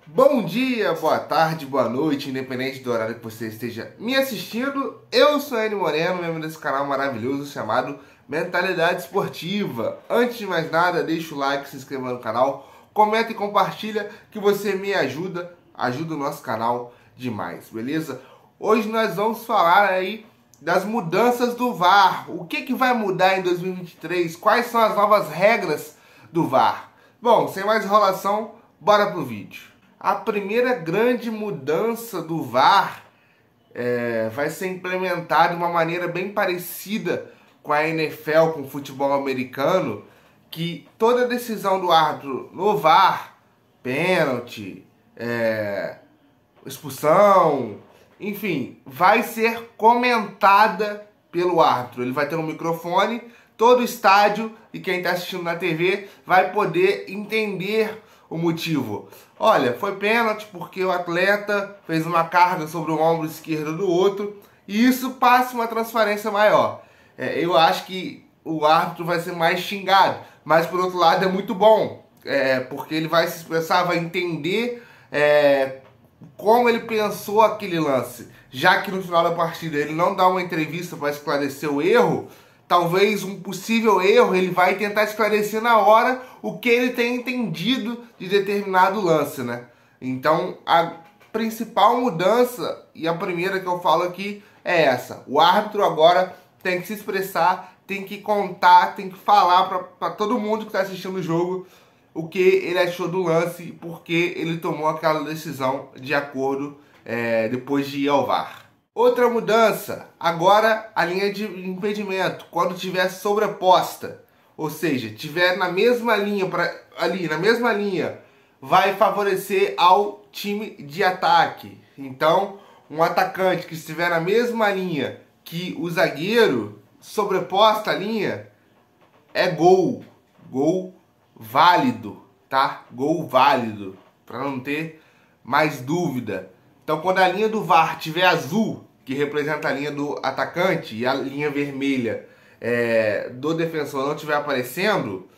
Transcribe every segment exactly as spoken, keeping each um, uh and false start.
Bom dia, boa tarde, boa noite, independente do horário que você esteja me assistindo. Eu sou Enio Moreno, membro desse canal maravilhoso chamado Mentalidade Esportiva. Antes de mais nada, deixa o like, se inscreva no canal, comenta e compartilha que você me ajuda, ajuda o nosso canal demais, beleza? Hoje nós vamos falar aí das mudanças do V A R. O que, que vai mudar em dois mil e vinte e três? Quais são as novas regras do V A R? Bom, sem mais enrolação, bora pro vídeo. A primeira grande mudança do V A R é, vai ser implementada de uma maneira bem parecida com a N F L, com o futebol americano, que toda decisão do árbitro no V A R, pênalti, é, expulsão, enfim, vai ser comentada pelo árbitro. Ele vai ter um microfone, todo o estádio e quem está assistindo na T V vai poder entender o motivo. Olha, foi pênalti porque o atleta fez uma carga sobre o ombro esquerdo do outro e isso passa uma transparência maior. É, eu acho que o árbitro vai ser mais xingado, mas por outro lado é muito bom, é, porque ele vai se expressar, vai entender é, como ele pensou aquele lance. Já que no final da partida ele não dá uma entrevista para esclarecer o erro, talvez um possível erro, ele vai tentar esclarecer na hora o que ele tem entendido de determinado lance, né? Então, a principal mudança, e a primeira que eu falo aqui, é essa. O árbitro agora tem que se expressar, tem que contar, tem que falar para todo mundo que está assistindo o jogo o que ele achou do lance e por que ele tomou aquela decisão de acordo é, depois de ir ao V A R. Outra mudança, agora a linha de impedimento, quando tiver sobreposta, ou seja, tiver na mesma linha, pra, ali na mesma linha, vai favorecer ao time de ataque. Então, um atacante que estiver na mesma linha que o zagueiro, sobreposta a linha, é gol, gol válido, tá? Gol válido, para não ter mais dúvida. Então, quando a linha do V A R tiver azul, que representa a linha do atacante, e a linha vermelha é, do defensor não estiver aparecendo,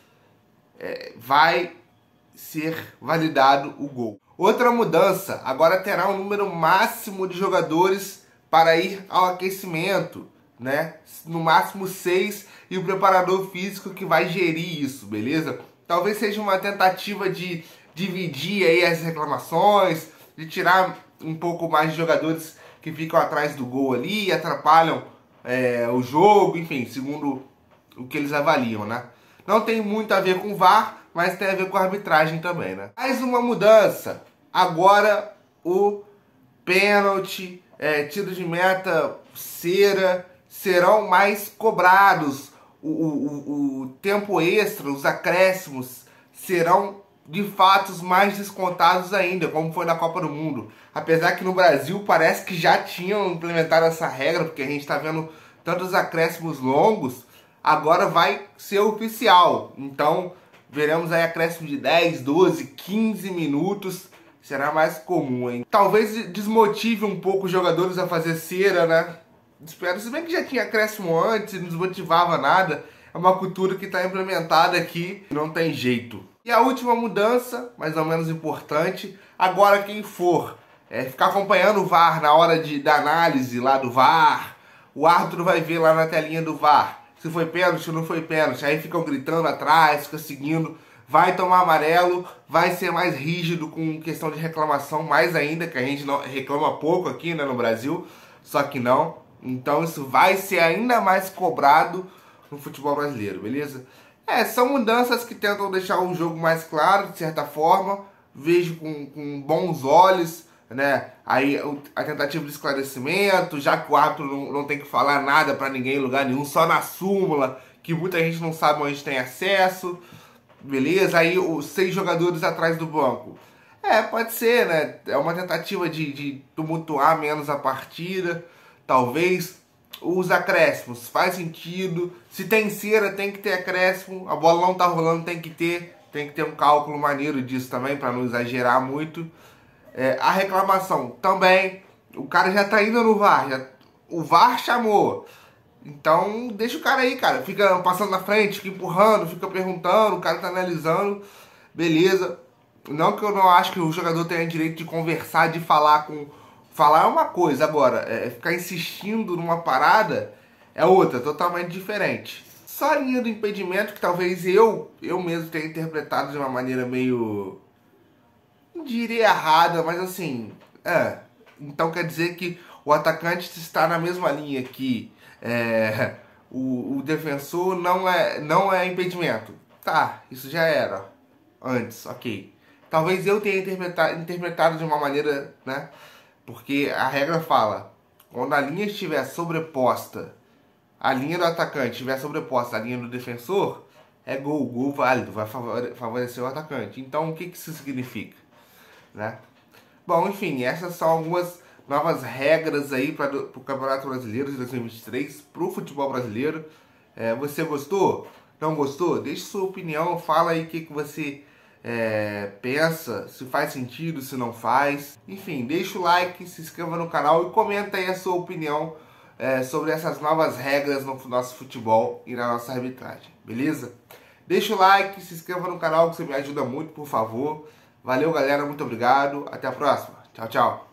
é, vai ser validado o gol. Outra mudança, agora terá um número máximo de jogadores para ir ao aquecimento, né? No máximo seis, e o preparador físico que vai gerir isso, beleza? Talvez seja uma tentativa de dividir aí as reclamações, de tirar um pouco mais de jogadores que ficam atrás do gol ali e atrapalham é, o jogo, enfim, segundo o que eles avaliam, né? Não tem muito a ver com o V A R, mas tem a ver com a arbitragem também, né? Mais uma mudança, agora o pênalti, é, tiro de meta, cera, serão mais cobrados, o, o, o tempo extra, os acréscimos serão de fatos mais descontados ainda, como foi na Copa do Mundo. Apesar que no Brasil parece que já tinham implementado essa regra, porque a gente está vendo tantos acréscimos longos, agora vai ser oficial. Então veremos aí acréscimo de dez, doze, quinze minutos, será mais comum, hein? Talvez desmotive um pouco os jogadores a fazer cera, né? Espero, se bem que já tinha acréscimo antes, não desmotivava nada. É uma cultura que está implementada aqui, não tem jeito. E a última mudança, mais ou menos importante, agora quem for é, ficar acompanhando o V A R na hora de, da análise lá do V A R, o árbitro vai ver lá na telinha do V A R se foi pênalti ou não foi pênalti, aí ficam gritando atrás, fica seguindo, vai tomar amarelo, vai ser mais rígido com questão de reclamação, mais ainda, que a gente não reclama pouco aqui, né, no Brasil, só que não. Então isso vai ser ainda mais cobrado no futebol brasileiro, beleza? É, são mudanças que tentam deixar o jogo mais claro, de certa forma. Vejo com, com bons olhos, né? Aí a tentativa de esclarecimento, já que o árbitro não, não tem que falar nada pra ninguém em lugar nenhum, só na súmula, que muita gente não sabe onde tem acesso, beleza? Aí os seis jogadores atrás do banco. É, pode ser, né? É uma tentativa de, de tumultuar menos a partida, talvez. Os acréscimos, faz sentido. Se tem cera, tem que ter acréscimo. A bola não tá rolando, tem que ter. Tem que ter um cálculo maneiro disso também, para não exagerar muito. É, a reclamação também. O cara já tá indo no V A R. Já, o V A R chamou. Então, deixa o cara aí, cara. Fica passando na frente, fica empurrando, fica perguntando. O cara tá analisando. Beleza. não que eu não acho que o jogador tenha direito de conversar, de falar com... Falar é uma coisa, agora, é, ficar insistindo numa parada é outra, totalmente diferente. Só a linha do impedimento que talvez eu, eu mesmo tenha interpretado de uma maneira meio... não diria errada, mas assim... É, então quer dizer que o atacante está na mesma linha que é, o, o defensor não é, não é impedimento. Tá, isso já era antes, ok. Talvez eu tenha interpretado, interpretado de uma maneira, né? Porque a regra fala, quando a linha estiver sobreposta, a linha do atacante estiver sobreposta à linha do defensor, é gol, gol válido, vai favorecer o atacante. Então o que, que isso significa? Né? Bom, enfim, essas são algumas novas regras aí para o Campeonato Brasileiro de dois mil e vinte e três, para o futebol brasileiro. É, você gostou? Não gostou? Deixe sua opinião, fala aí o que, que você é, pensa, se faz sentido, se não faz. Enfim, deixa o like, se inscreva no canal e comenta aí a sua opinião é, sobre essas novas regras no nosso futebol e na nossa arbitragem, beleza? Deixa o like, se inscreva no canal que você me ajuda muito, por favor. Valeu, galera, muito obrigado. Até a próxima. Tchau, tchau.